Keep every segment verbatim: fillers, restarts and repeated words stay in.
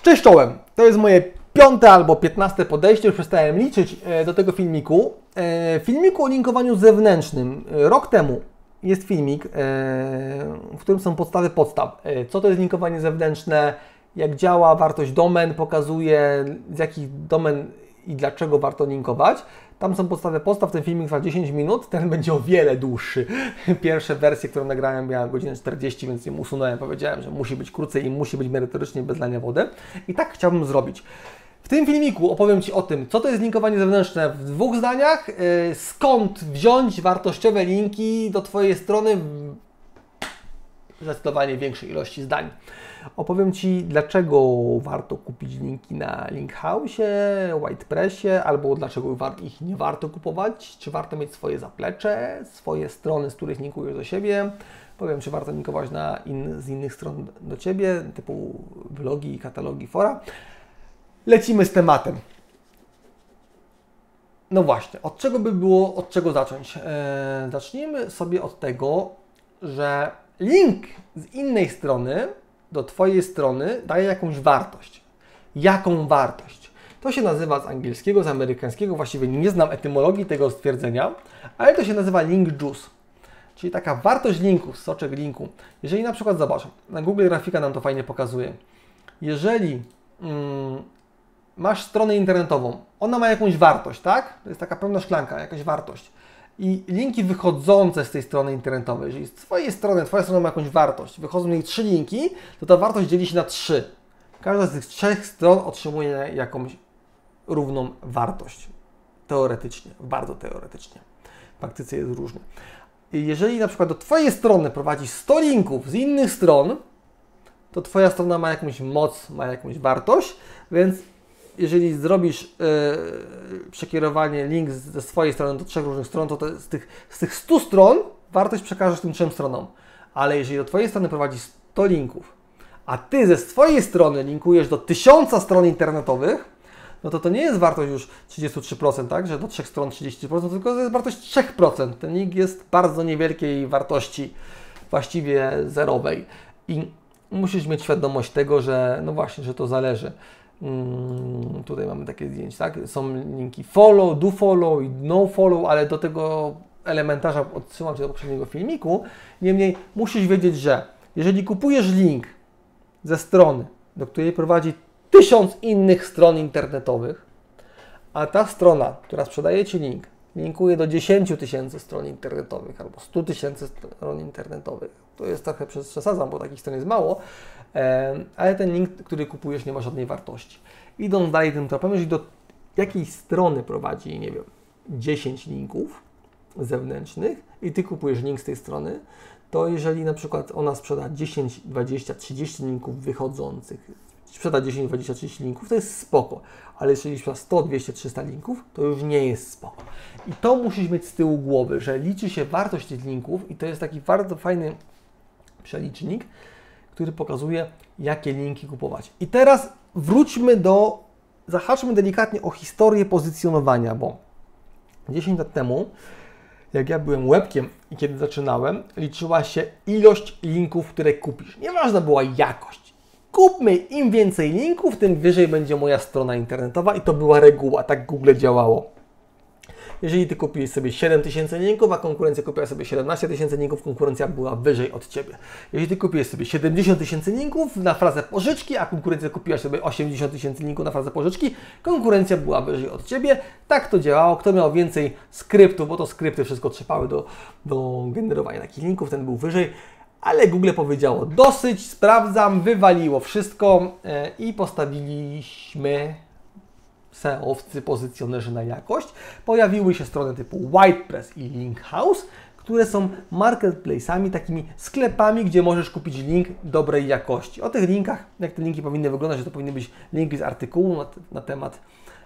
Cześć czołem! To jest moje piąte albo piętnaste podejście, już przestałem liczyć do tego filmiku. W filmiku o linkowaniu zewnętrznym rok temu jest filmik, w którym są podstawy podstaw. Co to jest linkowanie zewnętrzne, jak działa, wartość domen, pokazuje z jakich domen i dlaczego warto linkować. Tam są podstawy podstaw, ten filmik trwa dziesięć minut, ten będzie o wiele dłuższy. Pierwsze wersje, które nagrałem, miała godzinę czterdzieści, więc ją usunąłem. Powiedziałem, że musi być krócej i musi być merytorycznie, bez lania wody. I tak chciałbym zrobić. W tym filmiku opowiem Ci o tym, co to jest linkowanie zewnętrzne w dwóch zdaniach, yy, skąd wziąć wartościowe linki do Twojej strony w zdecydowanie większej ilości zdań. Opowiem Ci, dlaczego warto kupić linki na Linkhouse'ie, WordPressie, albo dlaczego ich nie warto kupować, czy warto mieć swoje zaplecze, swoje strony, z których linkujesz do siebie. Powiem, czy warto linkować na in, z innych stron do Ciebie, typu blogi, katalogi, fora. Lecimy z tematem. No właśnie, od czego by było, od czego zacząć? Eee, zacznijmy sobie od tego, że link z innej strony do Twojej strony daje jakąś wartość. Jaką wartość? To się nazywa z angielskiego, z amerykańskiego, właściwie nie znam etymologii tego stwierdzenia, ale to się nazywa link juice. Czyli taka wartość linku, soczek linku. Jeżeli na przykład, zobacz, na Google grafika nam to fajnie pokazuje. Jeżeli mm, masz stronę internetową, ona ma jakąś wartość, tak? To jest taka pełna szklanka, jakaś wartość. I linki wychodzące z tej strony internetowej, jeżeli z Twojej strony, Twoja strona ma jakąś wartość, wychodzą jej trzy linki, to ta wartość dzieli się na trzy. Każda z tych trzech stron otrzymuje jakąś równą wartość. Teoretycznie, bardzo teoretycznie. W praktyce jest różnie. I jeżeli na przykład do Twojej strony prowadzi sto linków z innych stron, to Twoja strona ma jakąś moc, ma jakąś wartość, więc jeżeli zrobisz yy, przekierowanie link ze swojej strony do trzech różnych stron, to, to z, tych, z tych stu stron wartość przekażesz tym trzem stronom. Ale jeżeli do Twojej strony prowadzi sto linków, a Ty ze swojej strony linkujesz do tysiąca stron internetowych, no to to nie jest wartość już trzydzieści trzy procent, tak? Że do trzech stron trzydzieści procent, tylko to jest wartość trzy procent. Ten link jest bardzo niewielkiej wartości, właściwie zerowej. I musisz mieć świadomość tego, że no właśnie, że to zależy. Hmm, tutaj mamy takie zdjęcia, tak? Są linki follow, do follow i no follow, ale do tego elementarza odsyłam Cię do poprzedniego filmiku. Niemniej musisz wiedzieć, że jeżeli kupujesz link ze strony, do której prowadzi tysiąc innych stron internetowych, a ta strona, która sprzedaje Ci link, linkuje do dziesięciu tysięcy stron internetowych albo stu tysięcy stron internetowych, to jest trochę przesadzam, bo takich stron jest mało, ale ten link, który kupujesz, nie ma żadnej wartości. Idąc dalej tym tropem, jeżeli do jakiejś strony prowadzi, nie wiem, dziesięć linków zewnętrznych i Ty kupujesz link z tej strony, to jeżeli na przykład ona sprzeda dziesięć, dwadzieścia, trzydzieści linków wychodzących, sprzeda dziesięć, dwadzieścia, trzydzieści linków, to jest spoko, ale jeżeli sprzeda sto, dwieście, trzysta linków, to już nie jest spoko. I to musisz mieć z tyłu głowy, że liczy się wartość tych linków i to jest taki bardzo fajny przelicznik, który pokazuje, jakie linki kupować. I teraz wróćmy do, zahaczmy delikatnie o historię pozycjonowania, bo dziesięć lat temu, jak ja byłem łebkiem i kiedy zaczynałem, liczyła się ilość linków, które kupisz. Nieważna była jakość. Kupmy im więcej linków, tym wyżej będzie moja strona internetowa i to była reguła, tak Google działało. Jeżeli Ty kupiłeś sobie siedem tysięcy linków, a konkurencja kupiła sobie siedemnaście tysięcy linków, konkurencja była wyżej od Ciebie. Jeżeli Ty kupiłeś sobie siedemdziesiąt tysięcy linków na frazę pożyczki, a konkurencja kupiła sobie osiemdziesiąt tysięcy linków na frazę pożyczki, konkurencja była wyżej od Ciebie. Tak to działało. Kto miał więcej skryptów, bo to skrypty wszystko trzepały do, do generowania takich linków, ten był wyżej. Ale Google powiedziało dosyć, sprawdzam, wywaliło wszystko yy, i postawiliśmy S E O-wcy, pozycjonerzy na jakość. Pojawiły się strony typu WordPress i Linkhouse, które są marketplace'ami, takimi sklepami, gdzie możesz kupić link dobrej jakości. O tych linkach, jak te linki powinny wyglądać, że to powinny być linki z artykułu na, na temat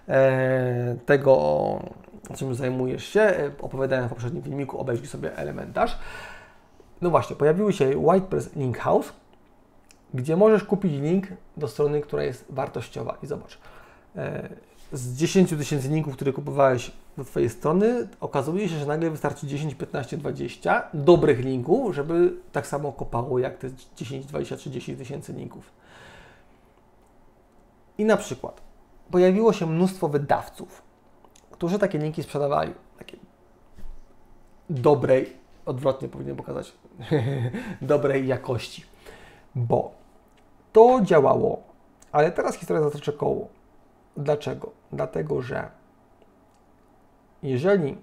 e, tego, czym zajmujesz się. Opowiadałem w poprzednim filmiku, obejrzyj sobie elementarz. No właśnie, pojawiły się WordPress, Linkhouse, gdzie możesz kupić link do strony, która jest wartościowa. I zobacz, e, z dziesięciu tysięcy linków, które kupowałeś do Twojej strony, okazuje się, że nagle wystarczy dziesięć, piętnaście, dwadzieścia dobrych linków, żeby tak samo kopało jak te dziesięć, dwadzieścia, trzydzieści tysięcy linków. I na przykład pojawiło się mnóstwo wydawców, którzy takie linki sprzedawali, takie dobrej, odwrotnie powinien pokazać, dobrej jakości, bo to działało, ale teraz historia zatoczy koło. Dlaczego? Dlatego, że jeżeli,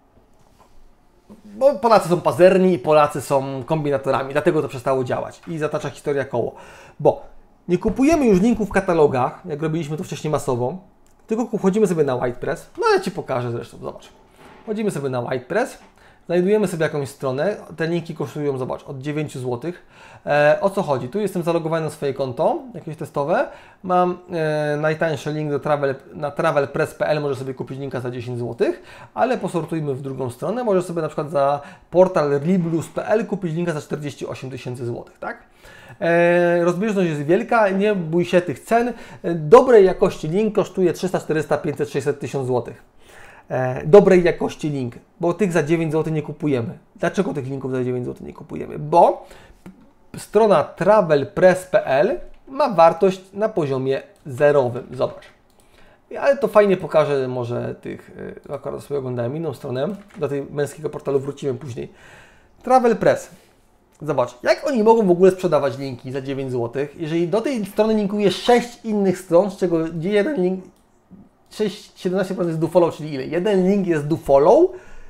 bo Polacy są pazerni i Polacy są kombinatorami, dlatego to przestało działać i zatacza historia koło, bo nie kupujemy już linków w katalogach, jak robiliśmy to wcześniej masowo, tylko wchodzimy sobie na WhitePress, no ja Ci pokażę zresztą, zobacz. Wchodzimy sobie na WhitePress, znajdujemy sobie jakąś stronę, te linki kosztują, zobacz, od dziewięć złotych. E, o co chodzi? Tu jestem zalogowany na swoje konto, jakieś testowe, mam e, najtańszy link do travel, na travelpress kropka p l, możesz sobie kupić linka za dziesięć złotych, ale posortujmy w drugą stronę, możesz sobie na przykład za portal liblus kropka p l kupić linka za czterdzieści osiem tysięcy złotych, tak? E, rozbieżność jest wielka, nie bój się tych cen. E, dobrej jakości link kosztuje trzysta, czterysta, pięćset, sześćset, tysiąc złotych. E, dobrej jakości link, bo tych za dziewięć złotych nie kupujemy. Dlaczego tych linków za dziewięć złotych nie kupujemy? Bo strona travelpress kropka p l ma wartość na poziomie zerowym. Zobacz. Ale to fajnie pokażę może tych, akurat sobie oglądałem inną stronę, do tej męskiego portalu wrócimy później. TravelPress. Zobacz, jak oni mogą w ogóle sprzedawać linki za dziewięć złotych, jeżeli do tej strony linkuje sześć innych stron, z czego jeden link, sześć, siedemnaście procent jest do follow, czyli ile? Jeden link jest do follow,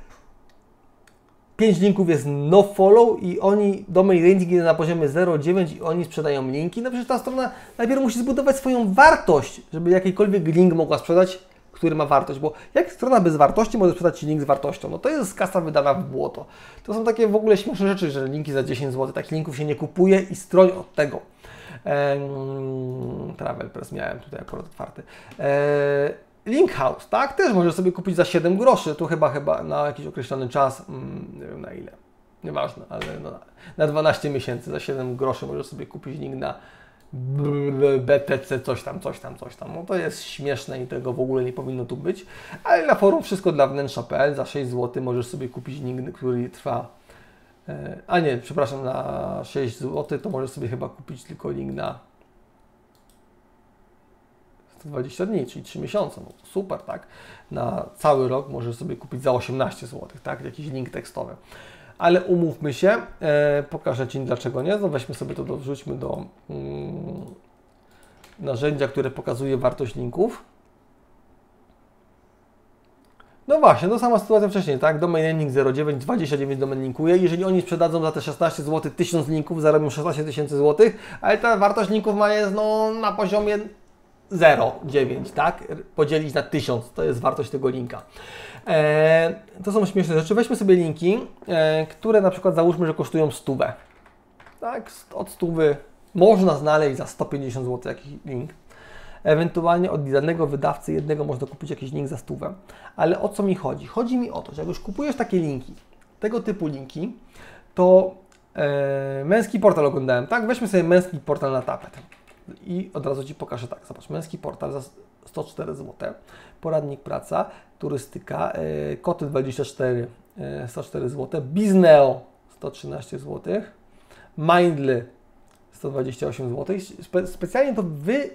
pięć linków jest no follow i oni, domain rating jest na poziomie zero przecinek dziewięć i oni sprzedają linki. No przecież ta strona najpierw musi zbudować swoją wartość, żeby jakikolwiek link mogła sprzedać, który ma wartość, bo jak strona bez wartości może sprzedać Ci link z wartością, no to jest kasa wydana w błoto. To są takie w ogóle śmieszne rzeczy, że linki za dziesięć złotych, takich linków się nie kupuje i stroń od tego. Ehm, TravelPress miałem tutaj akurat otwarty. Ehm, Linkhouse, tak? Też możesz sobie kupić za siedem groszy, tu chyba chyba na jakiś określony czas, mm, nie wiem na ile, nieważne, ale no, na dwanaście miesięcy za siedem groszy możesz sobie kupić link na B T C, coś tam, coś tam, coś tam. No to jest śmieszne i tego w ogóle nie powinno tu być, ale na forum wszystko dla wnętrza kropka p l za sześć złotych możesz sobie kupić link, który trwa, a nie, przepraszam, na sześć złotych to możesz sobie chyba kupić tylko link na sto dwadzieścia dni, czyli trzy miesiące, no to super, tak? Na cały rok możesz sobie kupić za osiemnaście złotych, tak? Jakiś link tekstowy. Ale umówmy się, e, pokażę Ci dlaczego nie, no weźmy sobie to, do, wrzućmy do mm, narzędzia, które pokazuje wartość linków. No właśnie, to sama sytuacja wcześniej, tak? Domain ending zero przecinek dziewięć, dwadzieścia dziewięć domen linkuje. Jeżeli oni sprzedadzą za te szesnaście złotych tysiąc linków, zarobią szesnaście tysięcy złotych, ale ta wartość linków ma jest no, na poziomie zero przecinek dziewięć, tak? Podzielić na tysiąc, to jest wartość tego linka. E, to są śmieszne rzeczy. Weźmy sobie linki, e, które na przykład załóżmy, że kosztują stówę. Tak? Od stówy można znaleźć za sto pięćdziesiąt złotych jakiś link. Ewentualnie od danego wydawcy jednego można kupić jakiś link za stówę. Ale o co mi chodzi? Chodzi mi o to, że jak już kupujesz takie linki, tego typu linki, to e, męski portal oglądałem, tak? Weźmy sobie męski portal na tapet. I od razu Ci pokażę tak, zobacz, męski portal za sto cztery złote, poradnik praca, turystyka, e, koty dwadzieścia cztery, e, sto cztery złote, Bizneo sto trzynaście złotych, Mindly sto dwadzieścia osiem złotych. Spe, specjalnie to wy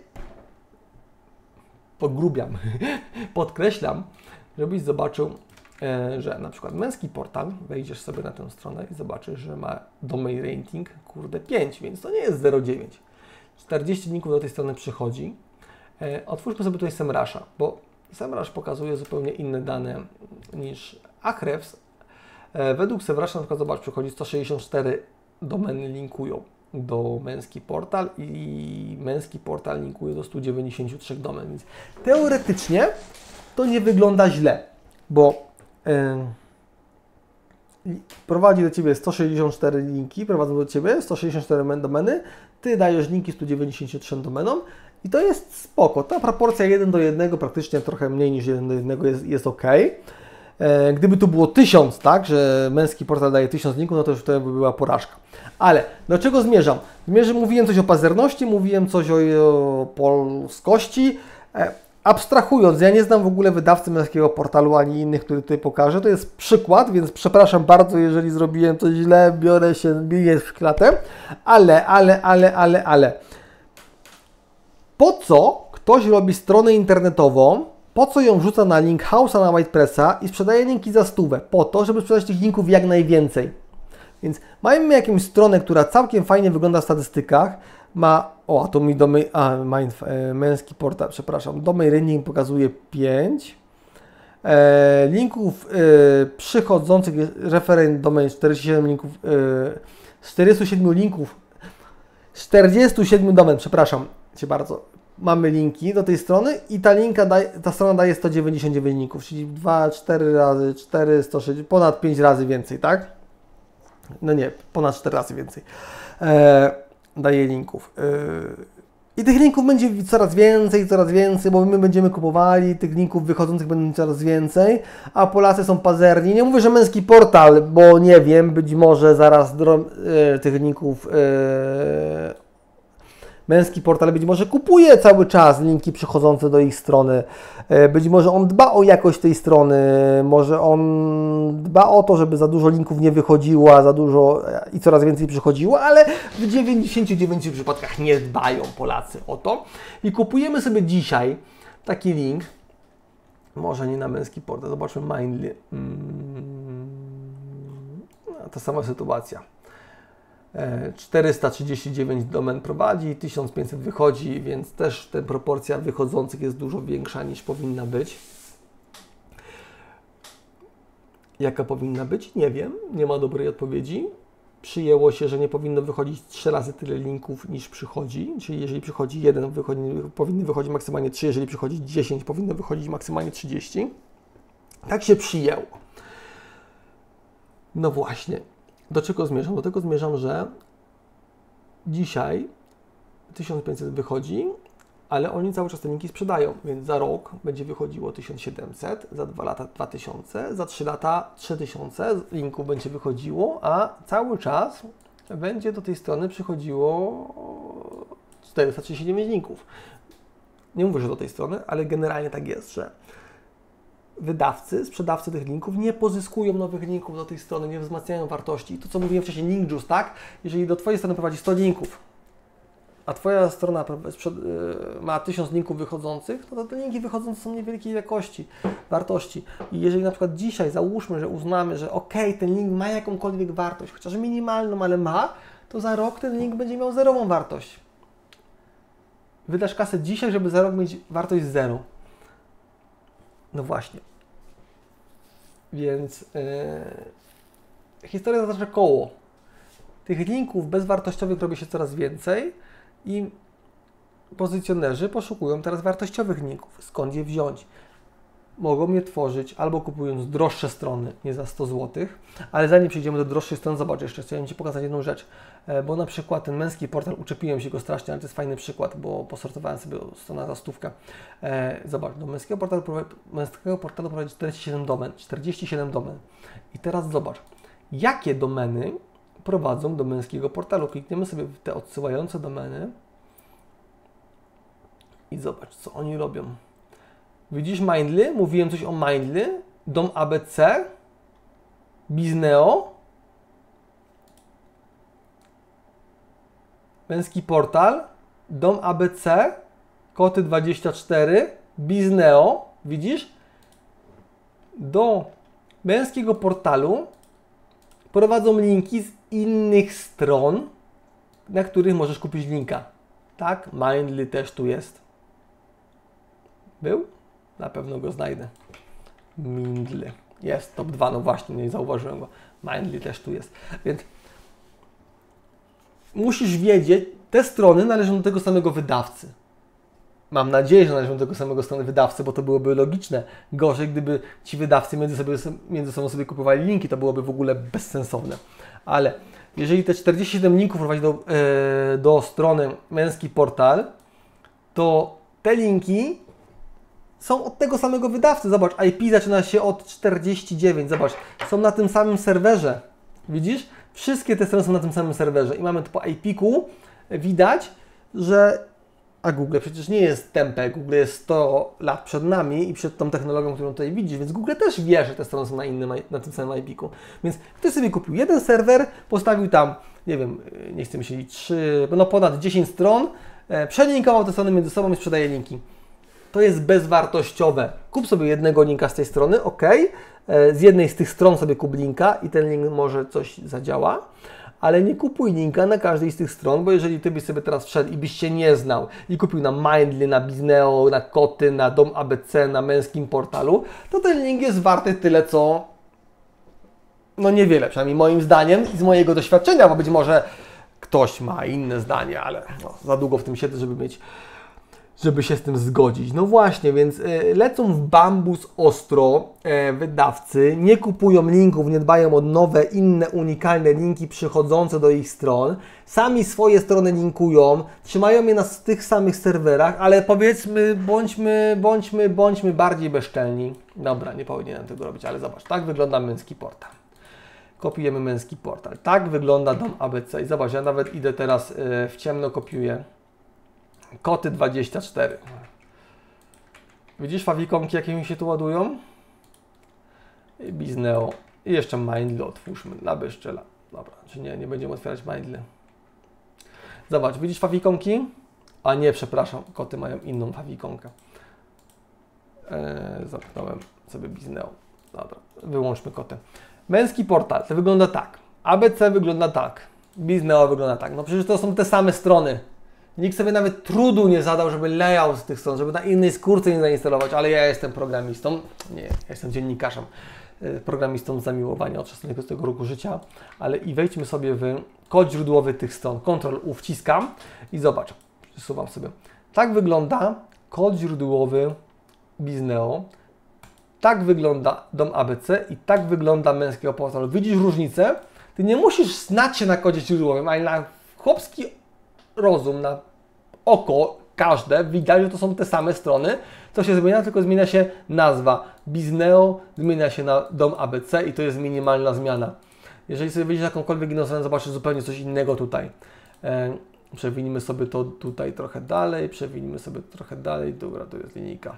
pogrubiam, podkreślam, żebyś zobaczył, e, że na przykład męski portal, wejdziesz sobie na tę stronę i zobaczysz, że ma domain rating, kurde, pięć, więc to nie jest zero przecinek dziewięć. czterdzieści linków do tej strony przychodzi. E, otwórzmy sobie tutaj SEMrush'a, bo SEMrush pokazuje zupełnie inne dane niż Ahrefs. E, według SEMrush'a na przykład, zobacz, przychodzi sto sześćdziesiąt cztery domeny linkują do męski portal i męski portal linkuje do stu dziewięćdziesięciu trzech domen, więc teoretycznie to nie wygląda źle, bo e, prowadzi do Ciebie sto sześćdziesiąt cztery linki, prowadzą do Ciebie sto sześćdziesiąt cztery domeny, Ty dajesz linki stu dziewięćdziesięciu trzem domenom i to jest spoko. Ta proporcja jeden do jednego, praktycznie trochę mniej niż jeden do jednego jest, jest ok. E, gdyby tu było tysiąc, tak, że męski portal daje tysiąc linków, no to już to by była porażka. Ale do czego zmierzam? Zmierzam, mówiłem coś o pazerności, mówiłem coś o, o polskości. E, Abstrahując, ja nie znam w ogóle wydawcy męskiego portalu ani innych, który tutaj pokażę. To jest przykład, więc przepraszam bardzo, jeżeli zrobiłem coś źle, biorę się, biję w klatę. Ale, ale, ale, ale, ale. Po co ktoś robi stronę internetową, po co ją wrzuca na link House'a na WordPressa i sprzedaje linki za stówę? Po to, żeby sprzedać tych linków jak najwięcej. Więc mamy jakąś stronę, która całkiem fajnie wygląda w statystykach, ma, o, a to mi domain, a, mind, e, męski portal, przepraszam, domain rating pokazuje pięć, e, linków e, przychodzących, referent domain czterdzieści siedem linków, e, czterdzieści siedem linków, czterdzieści siedem domen, przepraszam Cię bardzo, mamy linki do tej strony i ta, linka daje, ta strona daje sto dziewięćdziesiąt dziewięć linków, czyli dwa, cztery razy cztery, sto sześćdziesiąt, ponad pięć razy więcej, tak? No nie, ponad cztery razy więcej e, daje linków. E, I tych linków będzie coraz więcej, coraz więcej, bo my będziemy kupowali, tych linków wychodzących będzie coraz więcej, a Polacy są pazerni. Nie mówię, że męski portal, bo nie wiem, być może zaraz e, tych linków e, męski portal być może kupuje cały czas linki przychodzące do ich strony, być może on dba o jakość tej strony, może on dba o to, żeby za dużo linków nie wychodziło, a za dużo i coraz więcej przychodziło, ale w dziewięćdziesięciu dziewięciu przypadkach nie dbają Polacy o to i kupujemy sobie dzisiaj taki link, może nie na męski portal, zobaczmy Mindly, hmm, ta sama sytuacja. czterysta trzydzieści dziewięć domen prowadzi, tysiąc pięćset wychodzi, więc też ta proporcja wychodzących jest dużo większa niż powinna być. Jaka powinna być? Nie wiem, nie ma dobrej odpowiedzi. Przyjęło się, że nie powinno wychodzić trzy razy tyle linków niż przychodzi, czyli jeżeli przychodzi jeden, wychodzi, powinny wychodzić maksymalnie trzy, jeżeli przychodzi dziesięć, powinno wychodzić maksymalnie trzydzieści. Tak się przyjęło. No właśnie. Do czego zmierzam? Do tego zmierzam, że dzisiaj tysiąc pięćset wychodzi, ale oni cały czas te linki sprzedają, więc za rok będzie wychodziło tysiąc siedemset, za dwa lata dwa tysiące, za trzy lata trzy tysiące linków będzie wychodziło, a cały czas będzie do tej strony przychodziło czterysta trzydzieści dziewięć linków. Nie mówię, że do tej strony, ale generalnie tak jest, że wydawcy, sprzedawcy tych linków nie pozyskują nowych linków do tej strony, nie wzmacniają wartości. I to, co mówiłem wcześniej, link juice, tak? Jeżeli do Twojej strony prowadzi sto linków, a Twoja strona ma tysiąc linków wychodzących, to te linki wychodzące są niewielkiej jakości, wartości. I jeżeli na przykład dzisiaj załóżmy, że uznamy, że ok, ten link ma jakąkolwiek wartość, chociaż minimalną, ale ma, to za rok ten link będzie miał zerową wartość. Wydasz kasę dzisiaj, żeby za rok mieć wartość zero. No właśnie. Więc yy, historia zatacza koło. Tych linków bezwartościowych robi się coraz więcej i pozycjonerzy poszukują teraz wartościowych linków. Skąd je wziąć? Mogą je tworzyć albo kupując droższe strony, nie za sto złotych, ale zanim przejdziemy do droższych stron, zobacz, jeszcze chciałem Ci pokazać jedną rzecz, bo na przykład ten męski portal, uczepiłem się go strasznie, ale to jest fajny przykład, bo posortowałem sobie stronę za stówkę. Zobacz, do męskiego portalu, męskiego portalu prowadzi czterdzieści siedem domen, czterdzieści siedem domen. I teraz zobacz, jakie domeny prowadzą do męskiego portalu. Klikniemy sobie w te odsyłające domeny i zobacz, co oni robią. Widzisz Mindly? Mówiłem coś o Mindly. Dom A B C. Bizneo. Męski portal. Dom A B C. Koty dwadzieścia cztery. Bizneo. Widzisz? Do męskiego portalu prowadzą linki z innych stron, na których możesz kupić linka. Tak? Mindly też tu jest. Był? Na pewno go znajdę. Mindly. Jest, top dwa, no właśnie, nie zauważyłem go. Mindly też tu jest. Więc musisz wiedzieć, te strony należą do tego samego wydawcy. Mam nadzieję, że należą do tego samego strony wydawcy, bo to byłoby logiczne. Gorzej, gdyby ci wydawcy między, sobie, między sobą sobie kupowali linki, to byłoby w ogóle bezsensowne. Ale jeżeli te czterdzieści siedem linków prowadzi do, yy, do strony męski portal, to te linki są od tego samego wydawcy. Zobacz, I P zaczyna się od czterdzieści dziewięć. Zobacz, są na tym samym serwerze. Widzisz? Wszystkie te strony są na tym samym serwerze. I mamy tu po I P-ku widać, że... A Google przecież nie jest tępe. Google jest sto lat przed nami i przed tą technologią, którą tutaj widzisz, więc Google też wie, że te strony są na innym, na tym samym I P-ku. Więc ktoś sobie kupił jeden serwer, postawił tam, nie wiem, nie chcę myśleć, trzy, no ponad dziesięć stron, e, przelinkował te strony między sobą i sprzedaje linki. To jest bezwartościowe. Kup sobie jednego linka z tej strony, ok, e, z jednej z tych stron sobie kup linka i ten link może coś zadziała, ale nie kupuj linka na każdej z tych stron, bo jeżeli Ty byś sobie teraz wszedł i byś się nie znał i kupił na Mindly, na Bizneo, na Koty, na Dom A B C, na męskim portalu, to ten link jest warty tyle, co no niewiele, przynajmniej moim zdaniem i z mojego doświadczenia, bo być może ktoś ma inne zdanie, ale no, za długo w tym siedzę, żeby mieć, żeby się z tym zgodzić. No właśnie, więc y, lecą w bambus ostro y, wydawcy, nie kupują linków, nie dbają o nowe, inne, unikalne linki przychodzące do ich stron, sami swoje strony linkują, trzymają je na tych samych serwerach, ale powiedzmy, bądźmy, bądźmy, bądźmy bardziej bezczelni. Dobra, nie powinienem tego robić, ale zobacz, tak wygląda męski portal. Kopiujemy męski portal. Tak wygląda Dom A B C. I zobacz, ja nawet idę teraz yy, w ciemno, kopiuję. Koty dwadzieścia cztery. Widzisz fawikonki, jakie mi się tu ładują? I Bizneo. I jeszcze Mindly otwórzmy dla bezczela. Dobra, czy nie, nie będziemy otwierać Mindly. Zobacz, widzisz fawikonki? A nie, przepraszam, koty mają inną fawikonkę. Eee, zamknąłem sobie Bizneo. Dobra, wyłączmy kotę. Męski portal to wygląda tak. A B C wygląda tak. Bizneo wygląda tak. No przecież to są te same strony. Nikt sobie nawet trudu nie zadał, żeby layout z tych stron, żeby na innej skórce nie zainstalować, ale ja jestem programistą. Nie, ja jestem dziennikarzem. Programistą z zamiłowania od szesnastego roku życia. Ale i wejdźmy sobie w kod źródłowy tych stron. Ctrl U wciskam i zobacz. Przesuwam sobie. Tak wygląda kod źródłowy Bizneo. Tak wygląda Dom A B C i tak wygląda męskiego portalu. Widzisz różnicę? Ty nie musisz znać się na kodzie źródłowym, ale na chłopski rozum, na oko każde widać, że to są te same strony. Co się zmienia? Tylko zmienia się nazwa. Bizneo zmienia się na Dom A B C i to jest minimalna zmiana. Jeżeli sobie wejdziesz na jakąkolwiek inną stronę, zobaczysz zupełnie coś innego tutaj. E, przewinimy sobie to tutaj trochę dalej, przewinimy sobie trochę dalej. Dobra, to jest linijka.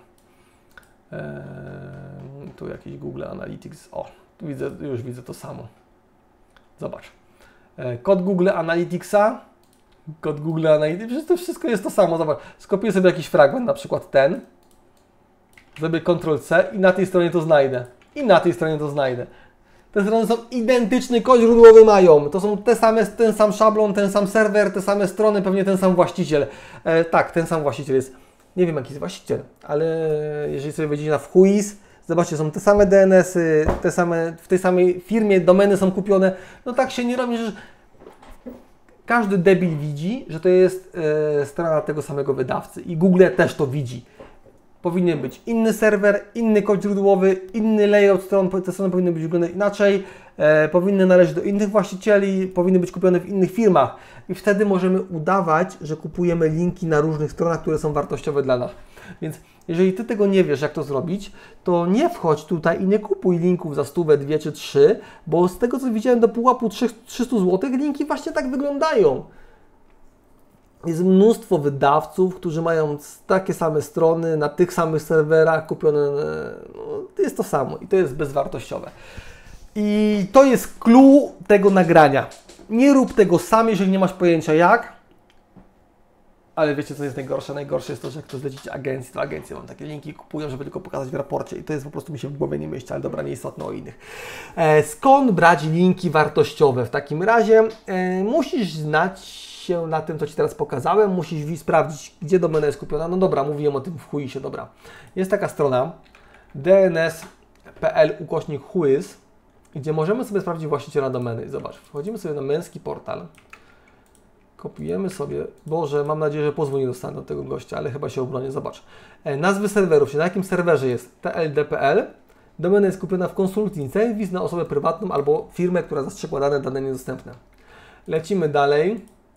Eee, tu jakiś Google Analytics. O, tu widzę, już widzę to samo. Zobacz. Eee, kod Google Analyticsa. Kod Google Analytics. Przecież to wszystko jest to samo. Zobacz. Skopiuję sobie jakiś fragment, na przykład ten. Zrobię kontrol C i na tej stronie to znajdę. I na tej stronie to znajdę. Te strony są identyczny, kod źródłowy mają. To są te same, ten sam szablon, ten sam serwer, te same strony, pewnie ten sam właściciel. Eee, tak, ten sam właściciel jest. Nie wiem, jaki jest właściciel, ale jeżeli sobie wejdziecie na Whois, zobaczcie, są te same D N S y, te same, w tej samej firmie domeny są kupione. No tak się nie robi, że każdy debil widzi, że to jest e, strona tego samego wydawcy i Google też to widzi. Powinien być inny serwer, inny kod źródłowy, inny layout stron, te strony powinny być wyglądać inaczej, e, powinny należeć do innych właścicieli, powinny być kupione w innych firmach i wtedy możemy udawać, że kupujemy linki na różnych stronach, które są wartościowe dla nas. Więc jeżeli Ty tego nie wiesz, jak to zrobić, to nie wchodź tutaj i nie kupuj linków za stówę, dwie czy trzy, bo z tego, co widziałem do pułapu trzysta złotych, linki właśnie tak wyglądają. Jest mnóstwo wydawców, którzy mają takie same strony, na tych samych serwerach kupione, no, to jest to samo i to jest bezwartościowe. I to jest clue tego nagrania. Nie rób tego sam, jeżeli nie masz pojęcia jak, ale wiecie, co jest najgorsze? Najgorsze jest to, że jak to zlecicie agencji, to agencje mam takie linki, kupują, żeby tylko pokazać w raporcie i to jest po prostu mi się w głowie nie mieści, ale dobra, nieistotne o innych. E, skąd brać linki wartościowe? W takim razie e, musisz znać się na tym, co Ci teraz pokazałem, musisz sprawdzić, gdzie domena jest kupiona. No dobra, mówiłem o tym w Whoisie, dobra. Jest taka strona d n s kropka p l ukośnik Whois, gdzie możemy sobie sprawdzić właściciela domeny. Zobacz, wchodzimy sobie na męski portal, kopiujemy sobie, Boże, mam nadzieję, że pozwól nie dostanę do tego gościa, ale chyba się obronię, zobacz. E, nazwy serwerów, na jakim serwerze jest t l d p l, domena jest kupiona w consulting service na osobę prywatną albo firmę, która zastrzegła dane, dane niedostępne. Lecimy dalej.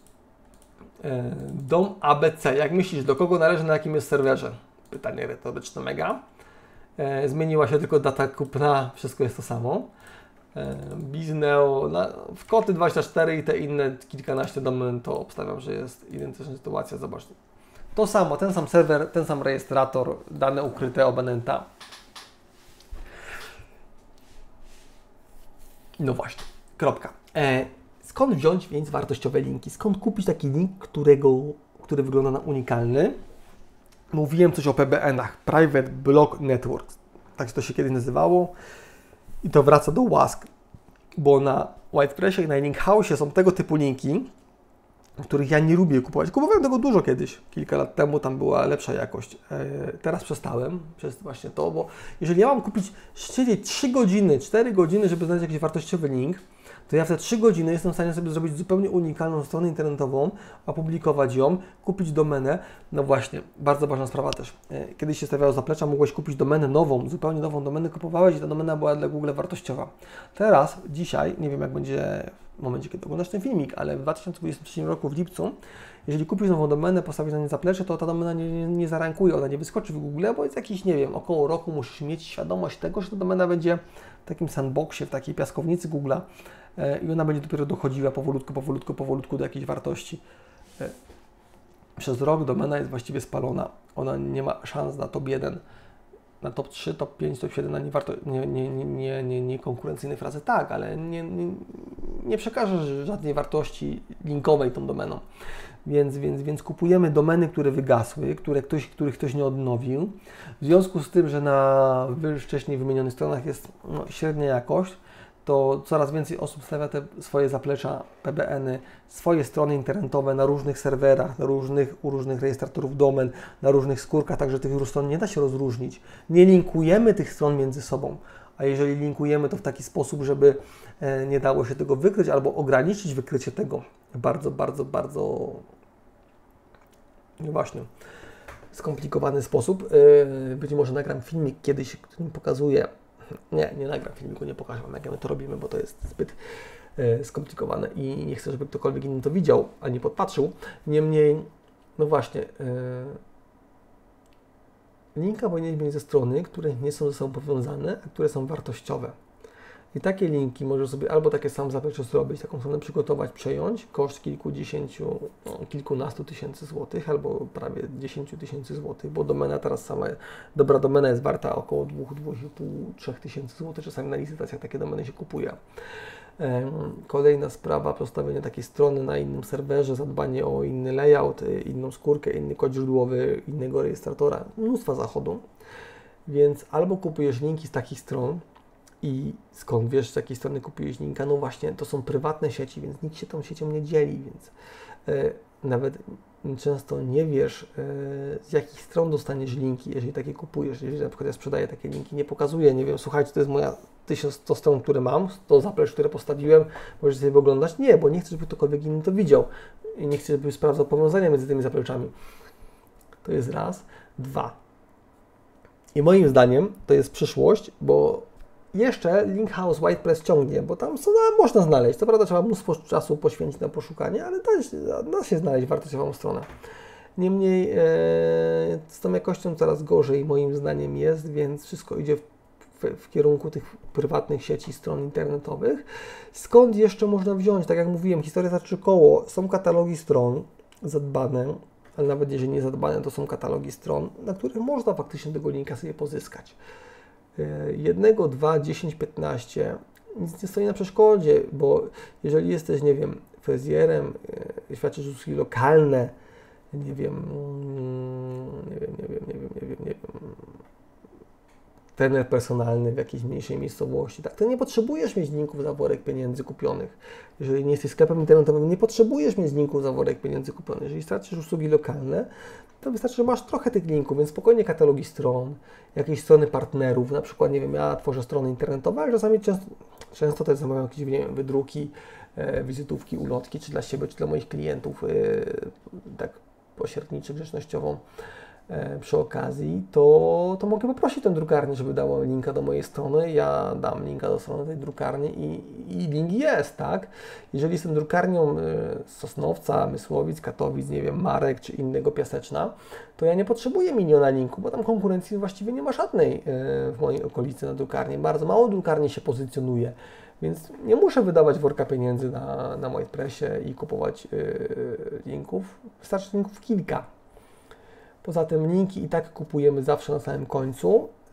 Dom A B C. Jak myślisz, do kogo należy, na jakim jest serwerze? Pytanie retoryczne mega. E, zmieniła się tylko data kupna, wszystko jest to samo. E, Bizneo, na, w Koty dwadzieścia cztery i te inne kilkanaście domen, to obstawiam, że jest identyczna sytuacja. Zobacz. To samo, ten sam serwer, ten sam rejestrator, dane ukryte abonenta. No właśnie, kropka. E, Skąd wziąć więc wartościowe linki? Skąd kupić taki link, którego, który wygląda na unikalny. Mówiłem coś o P B N-ach, Private Block Networks, tak to się kiedyś nazywało i to wraca do łask, bo na WordPressie i na Linkhouse'ie są tego typu linki, których ja nie lubię kupować. Kupowałem tego dużo kiedyś, kilka lat temu, tam była lepsza jakość. Teraz przestałem przez właśnie to, bo jeżeli ja mam kupić szczerze trzy godziny, cztery godziny, żeby znaleźć jakiś wartościowy link, to ja w te trzy godziny jestem w stanie sobie zrobić zupełnie unikalną stronę internetową, opublikować ją, kupić domenę. No właśnie, bardzo ważna sprawa też. Kiedyś się stawiało zaplecza, mogłeś kupić domenę nową, zupełnie nową domenę kupowałeś i ta domena była dla Google wartościowa. Teraz, dzisiaj, nie wiem jak będzie w momencie, kiedy oglądasz ten filmik, ale w dwa tysiące dwudziestym trzecim roku w lipcu, jeżeli kupisz nową domenę, postawisz na nie zaplecze, to ta domena nie, nie, nie zarankuje, ona nie wyskoczy w Google, bo jest jakiś, nie wiem, około roku musisz mieć świadomość tego, że ta domena będzie w takim sandboxie, w takiej piaskownicy Google'a i ona będzie dopiero dochodziła powolutku, powolutku, powolutku do jakiejś wartości. Przez rok domena jest właściwie spalona, ona nie ma szans na top jeden, na top trzy, top pięć, top siedem, na nie, warto, nie, nie, nie, nie, nie konkurencyjnej frazy, tak, ale nie, nie, nie przekażesz żadnej wartości linkowej tą domeną. Więc, więc, więc kupujemy domeny, które wygasły, które ktoś, których ktoś nie odnowił. W związku z tym, że na wcześniej wymienionych stronach jest no, średnia jakość, to coraz więcej osób stawia te swoje zaplecza, P B N-y, swoje strony internetowe na różnych serwerach, na różnych, u różnych rejestratorów domen, na różnych skórkach, także tych stron nie da się rozróżnić. Nie linkujemy tych stron między sobą, a jeżeli linkujemy to w taki sposób, żeby nie dało się tego wykryć albo ograniczyć wykrycie tego w bardzo, bardzo, bardzo no właśnie skomplikowany sposób. Być może nagram filmik kiedyś, którym pokazuję. Nie, nie nagram filmiku, nie pokażę Wam, jak my to robimy, bo to jest zbyt e, skomplikowane i nie chcę, żeby ktokolwiek inny to widział, a nie podpatrzył. Niemniej, no właśnie, e, linka powinien mieć ze strony, które nie są ze sobą powiązane, a które są wartościowe. I takie linki możesz sobie albo takie sam zaplecze zrobić, taką stronę przygotować, przejąć, koszt kilkudziesięciu, no, kilkunastu tysięcy złotych, albo prawie dziesięciu tysięcy złotych, bo domena teraz sama, dobra domena jest warta około dwóch, dwóch i pół, trzech tysięcy złotych, czasami na licytacjach takie domeny się kupuje. Kolejna sprawa, postawienie takiej strony na innym serwerze, zadbanie o inny layout, inną skórkę, inny kod źródłowy, innego rejestratora, mnóstwa zachodu, więc albo kupujesz linki z takich stron, i skąd wiesz, z jakiej strony kupiłeś linka? No właśnie, to są prywatne sieci, więc nikt się tą siecią nie dzieli, więc e, nawet często nie wiesz, e, z jakich stron dostaniesz linki, jeżeli takie kupujesz. Jeżeli na przykład ja sprzedaję takie linki, nie pokazuję, nie wiem, słuchajcie, to jest moja tysiąc sto stron, które mam, sto zaplecz, które postawiłem, możecie sobie oglądać. Nie, bo nie chcę, żeby ktokolwiek inny to widział i nie chcę, żeby sprawdzał powiązania między tymi zapleczami. To jest raz. Dwa. I moim zdaniem to jest przyszłość, bo jeszcze Linkhouse WordPress ciągnie, bo tam są, no, można znaleźć. Co prawda trzeba mnóstwo czasu poświęcić na poszukanie, ale da się, da się znaleźć wartościową stronę. Niemniej e, z tą jakością coraz gorzej moim zdaniem jest, więc wszystko idzie w, w, w kierunku tych prywatnych sieci stron internetowych. Skąd jeszcze można wziąć? Tak jak mówiłem, historia zaczy koło. Są katalogi stron zadbane, ale nawet jeżeli nie zadbane, to są katalogi stron, na których można faktycznie tego linka sobie pozyskać. Jednego, dwa, dziesięć, piętnaście, nic nie stoi na przeszkodzie, bo jeżeli jesteś, nie wiem, fryzjerem, świadczysz usługi lokalne, nie wiem, nie wiem, nie wiem, nie wiem, nie wiem, nie wiem, trener personalny w jakiejś mniejszej miejscowości, tak, to nie potrzebujesz mieć linków za worek pieniędzy kupionych. Jeżeli nie jesteś sklepem internetowym, nie potrzebujesz mieć linków za worek pieniędzy kupionych. Jeżeli świadczysz usługi lokalne, to wystarczy, że masz trochę tych linków, więc spokojnie katalogi stron, jakieś strony partnerów, na przykład, nie wiem, ja tworzę strony internetowe, ale czasami często, często też zamawiam jakieś, nie wiem, wydruki, e, wizytówki, ulotki, czy dla siebie, czy dla moich klientów, e, tak pośredniczy, grzecznościową e, przy okazji, to, to mogę poprosić tę drukarnię, żeby dała linka do mojej strony, ja dam linka do strony tej drukarni i, i link jest, tak? Jeżeli jestem drukarnią z Sosnowca, Mysłowic, Katowic, nie wiem, Marek czy innego Piaseczna, to ja nie potrzebuję miliona linku, bo tam konkurencji właściwie nie ma żadnej w mojej okolicy na drukarni. Bardzo mało drukarni się pozycjonuje, więc nie muszę wydawać worka pieniędzy na, na WordPressie i kupować yy, linków. Wystarczy linków kilka. Poza tym linki i tak kupujemy zawsze na samym końcu.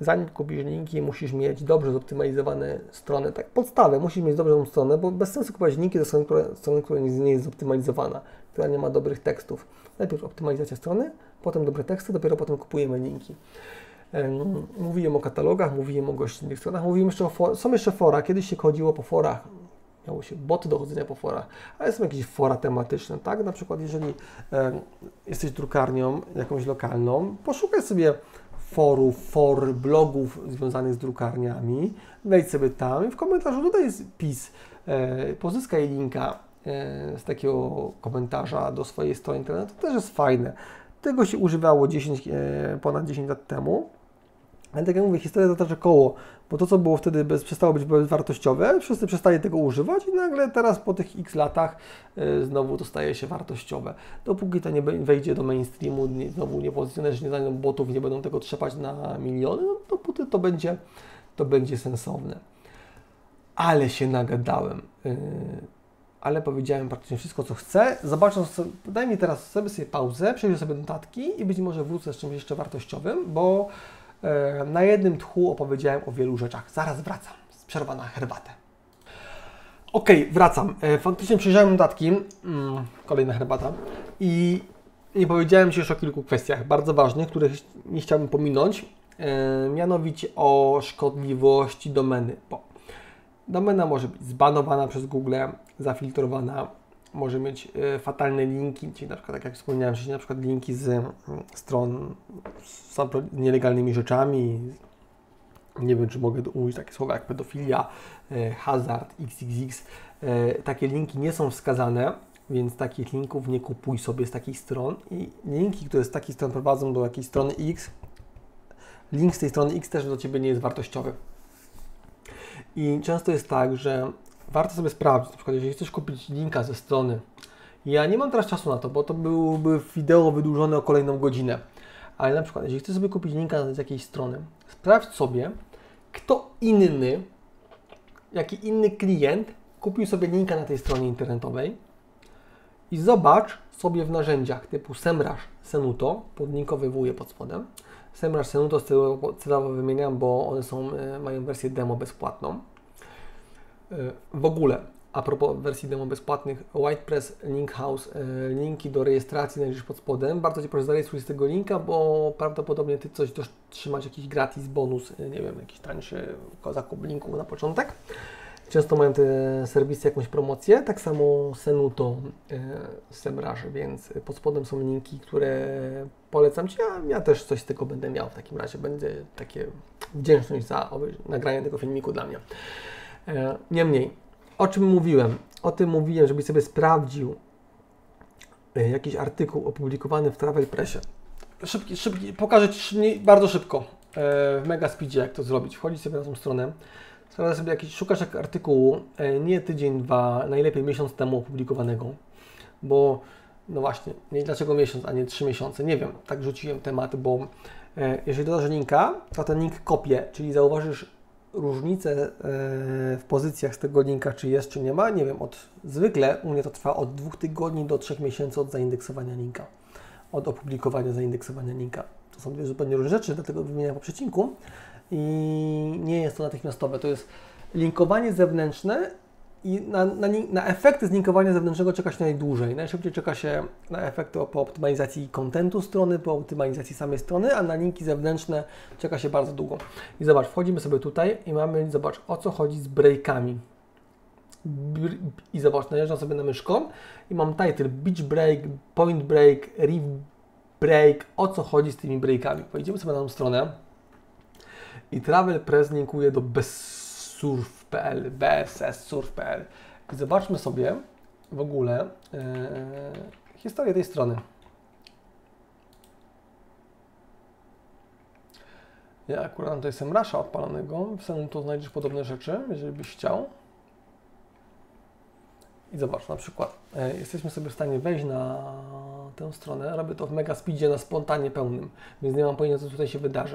zanim kupisz linki, musisz mieć dobrze zoptymalizowane strony, tak podstawę, musisz mieć dobrą stronę, bo bez sensu kupować linki do strony, która, strony, która nie jest zoptymalizowana, która nie ma dobrych tekstów. Najpierw optymalizacja strony, potem dobre teksty, dopiero potem kupujemy linki. Mówiłem o katalogach, mówiłem o gościnnych stronach, mówiłem jeszcze o for- są jeszcze fora, kiedyś się chodziło po forach, miało się boty do chodzenia po forach, ale są jakieś fora tematyczne, tak? Na przykład jeżeli e, jesteś drukarnią jakąś lokalną, poszukaj sobie forów, for, blogów związanych z drukarniami, wejdź sobie tam i w komentarzu dodaj wpis, e, pozyskaj linka e, z takiego komentarza do swojej strony internetowej, to też jest fajne. Tego się używało dziesięć, e, ponad dziesięć lat temu. Ale tak jak mówię, historia zataczy koło, bo to, co było wtedy bez, przestało być bezwartościowe, wszyscy przestali tego używać i nagle teraz po tych x latach y, znowu to staje się wartościowe. Dopóki to nie wejdzie do mainstreamu, nie, znowu nie pozycjonerzy nie znajdą botów, nie będą tego trzepać na miliony, no dopóty to będzie, to będzie sensowne. Ale się nagadałem. Y, ale powiedziałem praktycznie wszystko, co chcę. Zobaczę, daj mi teraz sobie, sobie pauzę, przejdę sobie notatki i być może wrócę z czymś jeszcze wartościowym, bo na jednym tchu opowiedziałem o wielu rzeczach. Zaraz wracam. Przerwa na herbatę. Ok, wracam. Faktycznie przejrzałem notatki. Mm, kolejna herbata. I nie powiedziałem Ci jeszcze o kilku kwestiach bardzo ważnych, których nie chciałbym pominąć. E, mianowicie o szkodliwości domeny. Bo domena może być zbanowana przez Google, zafiltrowana, może mieć e, fatalne linki, czyli na przykład, tak jak wspomniałem wcześniej, na przykład linki z y, stron z nielegalnymi rzeczami. Nie wiem, czy mogę umówić takie słowa jak pedofilia, e, hazard, iks iks iks. E, takie linki nie są wskazane, więc takich linków nie kupuj sobie z takich stron. I linki, które z takich stron prowadzą do jakiejś strony X, link z tej strony X też do Ciebie nie jest wartościowy. I często jest tak, że warto sobie sprawdzić, na przykład jeżeli chcesz kupić linka ze strony, ja nie mam teraz czasu na to, bo to byłby wideo wydłużone o kolejną godzinę, ale na przykład jeżeli chcesz sobie kupić linka z jakiejś strony, sprawdź sobie, kto inny, jaki inny klient kupił sobie linka na tej stronie internetowej i zobacz sobie w narzędziach typu SEMrush, Senuto, podlinkowywuję pod spodem. SEMrush, Senuto celowo wymieniam, bo one są, mają wersję demo bezpłatną. W ogóle, a propos wersji demo bezpłatnych, WordPress, Link House, linki do rejestracji znajdziesz pod spodem. Bardzo Cię proszę, zarejestruj z tego linka, bo prawdopodobnie Ty coś też trzymasz, jakiś gratis bonus, nie wiem, jakiś tańszy zakup linku na początek. Często mają te serwisy jakąś promocję, tak samo Senuto, SEMrush, więc pod spodem są linki, które polecam Ci, a ja też coś z tego będę miał w takim razie. Będzie takie wdzięczność za nagranie tego filmiku dla mnie. Niemniej, o czym mówiłem? O tym mówiłem, żebyś sobie sprawdził jakiś artykuł opublikowany w Travel Pressie. Szybki, szybki, pokażę Ci bardzo szybko w Megaspeedzie, jak to zrobić. Wchodzisz sobie na tą stronę, sprawdzasz sobie jakiś, szukasz artykułu, nie tydzień, dwa, najlepiej miesiąc temu opublikowanego, bo no właśnie, nie dlaczego miesiąc, a nie trzy miesiące, nie wiem, tak rzuciłem temat, bo jeżeli dodasz linka, to ten link kopię, czyli zauważysz różnicę w pozycjach z tego linka, czy jest, czy nie ma, nie wiem, od zwykle u mnie to trwa od dwóch tygodni do trzech miesięcy od zaindeksowania linka, od opublikowania zaindeksowania linka. To są dwie zupełnie różne rzeczy, dlatego wymieniam po przecinku i nie jest to natychmiastowe, to jest linkowanie zewnętrzne i na, na, na efekty z linkowania zewnętrznego czeka się najdłużej. Najszybciej czeka się na efekty po optymalizacji kontentu strony, po optymalizacji samej strony, a na linki zewnętrzne czeka się bardzo długo. I zobacz, wchodzimy sobie tutaj i mamy, zobacz, o co chodzi z breakami. I zobacz, najeżdżam sobie na myszką i mam title Beach Break, Point Break, Reef Break, o co chodzi z tymi breakami. Wejdziemy sobie na tą stronę i Travel Press linkuje do bezsurf kropka p l, b s s surf kropka p l i zobaczmy sobie w ogóle yy, historię tej strony. Ja akurat mam tutaj SEMrusha odpalonego, w Senuto znajdziesz podobne rzeczy, jeżeli byś chciał. I zobacz, na przykład yy, jesteśmy sobie w stanie wejść na tę stronę, robię to w Megaspeedzie na spontanie pełnym, więc nie mam pojęcia, co tutaj się wydarzy.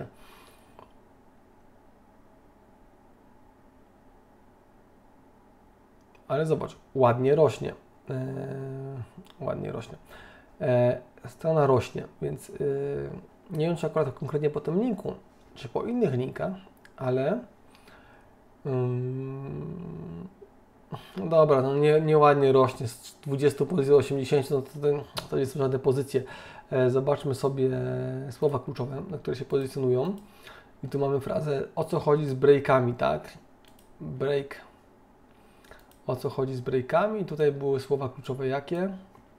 Ale zobacz, ładnie rośnie. Eee, ładnie rośnie. Eee, strona rośnie, więc yy, nie wiem, czy akurat konkretnie po tym linku czy po innych linkach, ale um, no dobra, no nie, nieładnie rośnie z dwudziestu pozycji do osiemdziesięciu, no to, to, to nie są żadne pozycje. E, zobaczmy sobie słowa kluczowe, na które się pozycjonują. I tu mamy frazę, o co chodzi z breakami, tak? Break. O co chodzi z breakami? Tutaj były słowa kluczowe jakie?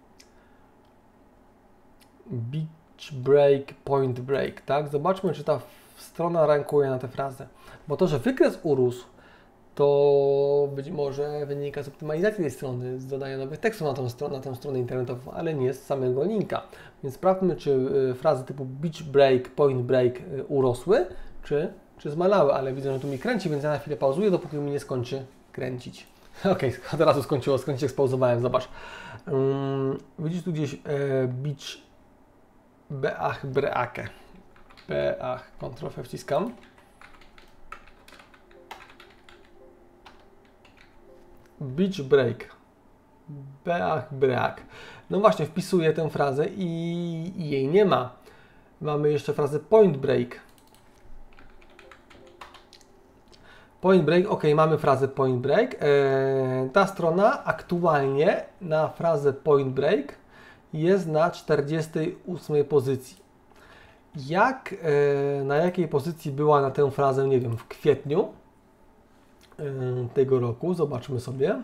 Beach break, point break, tak? Zobaczmy, czy ta strona rankuje na tę frazę. Bo to, że wykres urósł, to być może wynika z optymalizacji tej strony, z dodania nowych tekstów na tą stronę, na tę stronę internetową, ale nie z samego linka. Więc sprawdźmy, czy y, frazy typu beach break, point break y, urosły, czy, czy zmalały, ale widzę, że tu mi kręci, więc ja na chwilę pauzuję, dopóki mi nie skończy kręcić. Ok, od razu skończyło, skończyć jak spauzowałem, zobacz. Um, widzisz tu gdzieś e, beach beach breake. Beach, kontrol F wciskam. Beach break. Beach break. No właśnie, wpisuję tę frazę i, i jej nie ma. Mamy jeszcze frazę point break. Point break, ok, mamy frazę point break. Eee, ta strona aktualnie na frazę point break jest na czterdziestej ósmej pozycji. Jak, e, na jakiej pozycji była na tę frazę, nie wiem, w kwietniu e, tego roku? Zobaczmy sobie.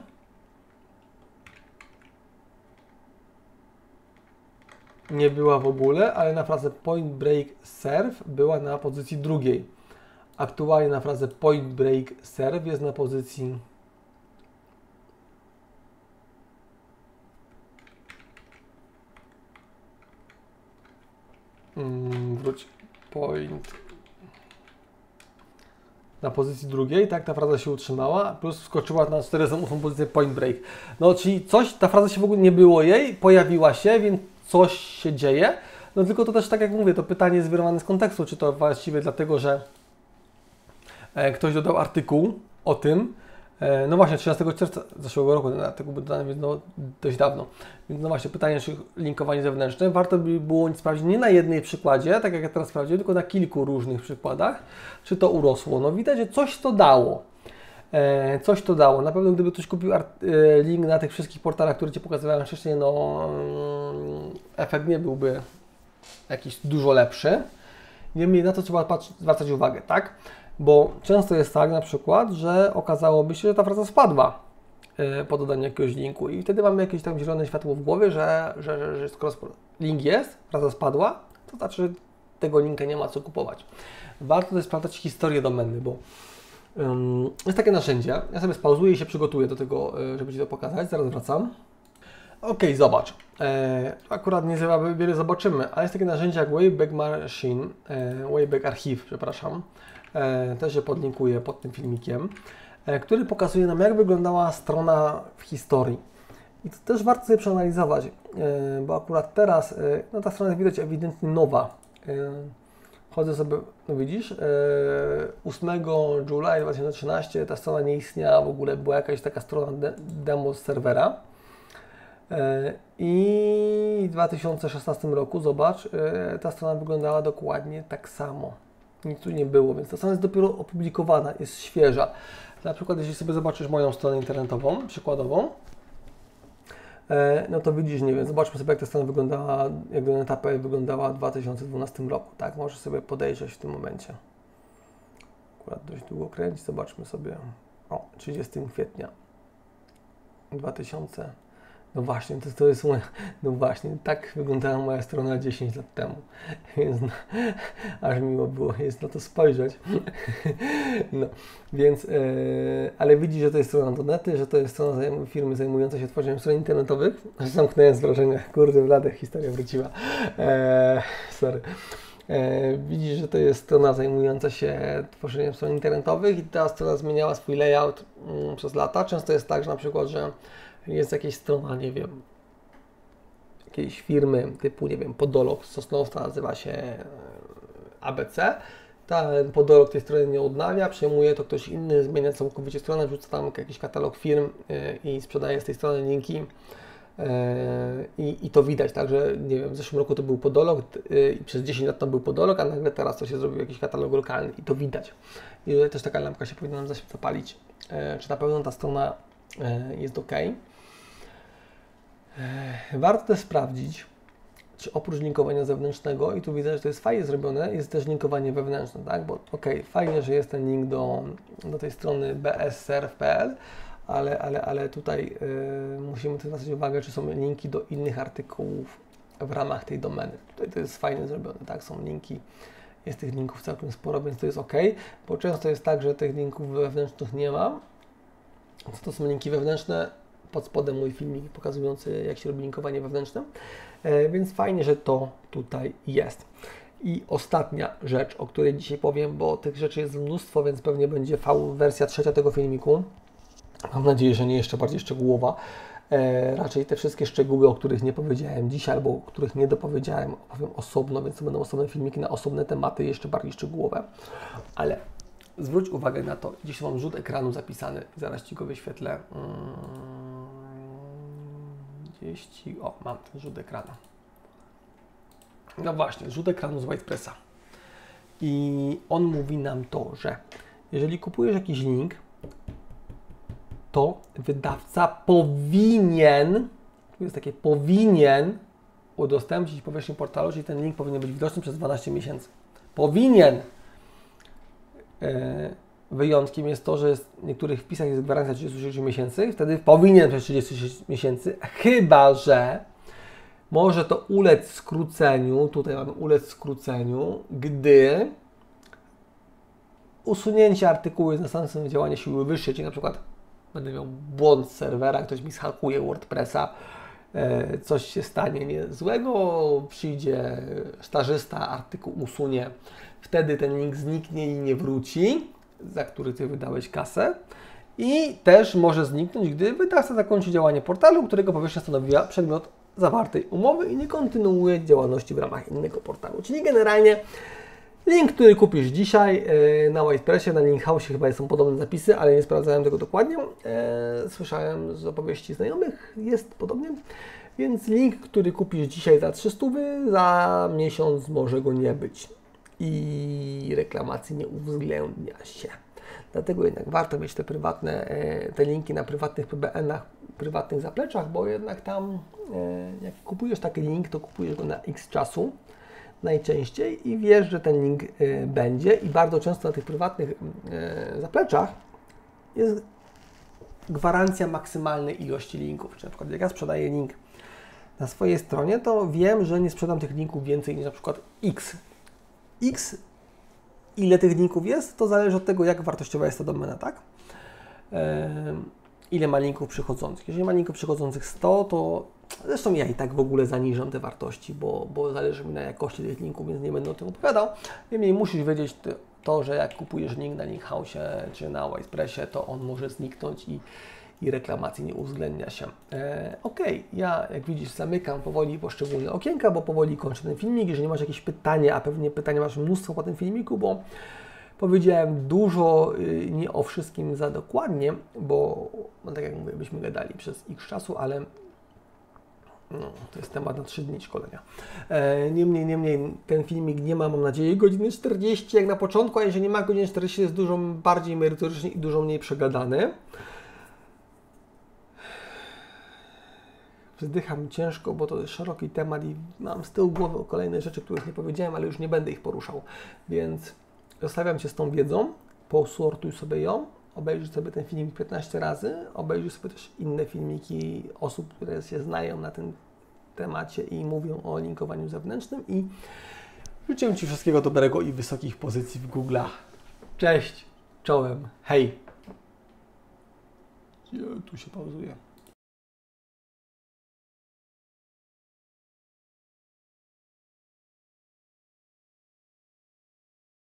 Nie była w ogóle, ale na frazę point break serve była na pozycji drugiej. Aktualnie na frazę point break serve jest na pozycji hmm, wróć point na pozycji drugiej, tak, ta fraza się utrzymała, plus wskoczyła na czterdziestą ósmą pozycję point break. No, czyli coś, ta fraza się w ogóle nie było jej, pojawiła się, więc coś się dzieje. No tylko to też, tak jak mówię, to pytanie jest wyrwane z kontekstu, czy to właściwie dlatego, że ktoś dodał artykuł o tym, no właśnie, trzynastego czerwca zeszłego roku ten artykuł był dodany, więc no dość dawno. Więc no właśnie, pytanie, czy linkowanie zewnętrzne, warto by było sprawdzić nie na jednej przykładzie, tak jak ja teraz sprawdziłem, tylko na kilku różnych przykładach, czy to urosło. No widać, że coś to dało. E, coś to dało. Na pewno gdyby ktoś kupił art, e, link na tych wszystkich portalach, które Ci pokazywałem wcześniej, no mm, efekt nie byłby jakiś dużo lepszy. Niemniej na to trzeba patrz, zwracać uwagę, tak? Bo często jest tak na przykład, że okazałoby się, że ta fraza spadła yy, po dodaniu jakiegoś linku i wtedy mamy jakieś tam zielone światło w głowie, że, że, że, że skoro link jest, fraza spadła, to znaczy, że tego linka nie ma co kupować. Warto też sprawdzać historię domeny, bo yy, jest takie narzędzie. Ja sobie spauzuję i się przygotuję do tego, yy, żeby Ci to pokazać. Zaraz wracam. Ok, zobacz. E, akurat nie za wiele zobaczymy, ale jest takie narzędzie jak Wayback Machine, e, Wayback Archive, przepraszam. E, też się podlinkuję pod tym filmikiem, e, który pokazuje nam, jak wyglądała strona w historii. I to też warto sobie przeanalizować, e, bo akurat teraz, e, no ta strona jest widać ewidentnie nowa. E, chodzę sobie, no widzisz, e, ósmego grudnia dwa tysiące trzynastego ta strona nie istniała w ogóle, była jakaś taka strona de demo z serwera. I w dwa tysiące szesnastym roku, zobacz, ta strona wyglądała dokładnie tak samo. Nic tu nie było, więc ta strona jest dopiero opublikowana, jest świeża. Na przykład, jeśli sobie zobaczysz moją stronę internetową, przykładową, no to widzisz, nie wiem, zobaczmy sobie, jak ta strona wyglądała, jak etapa wyglądała w dwa tysiące dwunastym roku, tak? Możesz sobie podejrzeć w tym momencie. Akurat dość długo kręci, zobaczmy sobie, o, trzydziestego kwietnia dwa tysiące. No właśnie, to, to jest moja, no właśnie, tak wyglądała moja strona dziesięć lat temu, więc no, aż miło było jest na to spojrzeć. No, więc, yy, ale widzi, że to jest strona do nety, że to jest strona zajm firmy zajmującej się tworzeniem stron internetowych. Aż zamknąłem z wrażenia, kurde, blade, historia wróciła. Eee, sorry. E, widzisz, że to jest strona zajmująca się tworzeniem stron internetowych i ta strona zmieniała swój layout mm, przez lata. Często jest tak, że na przykład, że jest jakaś strona, nie wiem, jakiejś firmy typu, nie wiem, podolog z Sosnowca, nazywa się A B C. Ten podolog tej strony nie odnawia, przejmuje to ktoś inny, zmienia całkowicie stronę, wrzuca tam jakiś katalog firm yy, i sprzedaje z tej strony linki I, I to widać, tak, że nie wiem, w zeszłym roku to był podolog i przez dziesięć lat to był podolog, a nagle teraz to się zrobił jakiś katalog lokalny i to widać. I tutaj też taka lampka się powinna nam zapalić. Czy na pewno ta strona jest ok. Warto też sprawdzić, czy oprócz linkowania zewnętrznego, i tu widzę, że to jest fajnie zrobione, jest też linkowanie wewnętrzne, tak? Bo ok, fajnie, że jest ten link do, do tej strony b s serv kropka p l, ale, ale, ale tutaj yy, musimy też zwracać uwagę, czy są linki do innych artykułów w ramach tej domeny. Tutaj to jest fajnie zrobione, tak? Są linki, jest tych linków całkiem sporo, więc to jest ok, bo często jest tak, że tych linków wewnętrznych nie ma. Co to są linki wewnętrzne? Pod spodem mój filmik pokazujący, jak się robi linkowanie wewnętrzne, e, więc fajnie, że to tutaj jest. I ostatnia rzecz, o której dzisiaj powiem, bo tych rzeczy jest mnóstwo, więc pewnie będzie V wersja trzecia tego filmiku. Mam nadzieję, że nie jeszcze bardziej szczegółowa. E, raczej te wszystkie szczegóły, o których nie powiedziałem dzisiaj, albo o których nie dopowiedziałem, opowiem osobno, więc to będą osobne filmiki na osobne tematy, jeszcze bardziej szczegółowe. Ale zwróć uwagę na to, gdzieś mam rzut ekranu zapisany, zaraz Ci go wyświetlę. Gdzieś Ci, o, mam ten rzut ekranu. No właśnie, rzut ekranu z WordPressa. I on mówi nam to, że jeżeli kupujesz jakiś link, to wydawca powinien, tu jest takie powinien udostępnić powierzchnię portalu, czyli ten link powinien być widoczny przez dwanaście miesięcy. Powinien! Wyjątkiem jest to, że jest, w niektórych wpisach jest gwarancja trzydzieści sześć miesięcy, wtedy powinien przez trzydzieści sześć miesięcy, chyba że może to ulec skróceniu, tutaj mamy ulec skróceniu, gdy usunięcie artykułu jest następstwem działania siły wyższej, czyli na przykład będę miał błąd z serwera, ktoś mi zhakuje WordPressa, coś się stanie niezłego, przyjdzie stażysta, artykuł usunie, wtedy ten link zniknie i nie wróci, za który Ty wydałeś kasę. I też może zniknąć, gdy wydawca zakończy działanie portalu, którego powierzchnia stanowiła przedmiot zawartej umowy i nie kontynuuje działalności w ramach innego portalu. Czyli generalnie link, który kupisz dzisiaj na WordPressie, na Linkhouse chyba są podobne zapisy, ale nie sprawdzałem tego dokładnie. Słyszałem z opowieści znajomych, jest podobnie. Więc link, który kupisz dzisiaj za trzysta, za miesiąc może go nie być. I reklamacji nie uwzględnia się. Dlatego jednak warto mieć te prywatne, te linki na prywatnych P B N-ach, prywatnych zapleczach, bo jednak tam, jak kupujesz taki link, to kupujesz go na X czasu najczęściej i wiesz, że ten link będzie i bardzo często na tych prywatnych zapleczach jest gwarancja maksymalnej ilości linków. Czyli na przykład jak ja sprzedaję link na swojej stronie, to wiem, że nie sprzedam tych linków więcej niż na przykład X. X, ile tych linków jest, to zależy od tego, jak wartościowa jest ta domena, tak? Yy, ile ma linków przychodzących. Jeżeli ma linków przychodzących sto, to zresztą ja i tak w ogóle zaniżam te wartości, bo, bo zależy mi na jakości tych linków, więc nie będę o tym opowiadał. Niemniej musisz wiedzieć to, że jak kupujesz link na Linkhouse czy na WordPressie, to on może zniknąć i i reklamacji nie uwzględnia się. E, ok, ja jak widzisz zamykam powoli poszczególne okienka, bo powoli kończę ten filmik. Jeżeli masz jakieś pytania, a pewnie pytania masz mnóstwo po tym filmiku, bo powiedziałem dużo, y, nie o wszystkim za dokładnie, bo no, tak jak mówię, byśmy gadali przez x czasu, ale no, to jest temat na trzy dni szkolenia. E, niemniej, niemniej ten filmik nie ma, mam nadzieję, godziny czterdzieści jak na początku, a jeżeli nie ma godziny czterdzieści, jest dużo bardziej merytoryczny i dużo mniej przegadany. Wzdycham ciężko, bo to jest szeroki temat i mam z tyłu głowy kolejne rzeczy, których nie powiedziałem, ale już nie będę ich poruszał. Więc zostawiam Cię z tą wiedzą, posortuj sobie ją, obejrzyj sobie ten filmik piętnaście razy, obejrzyj sobie też inne filmiki osób, które się znają na tym temacie i mówią o linkowaniu zewnętrznym i życzę Ci wszystkiego dobrego i wysokich pozycji w Google'ach. Cześć, czołem, hej! Ja tu się pauzuje.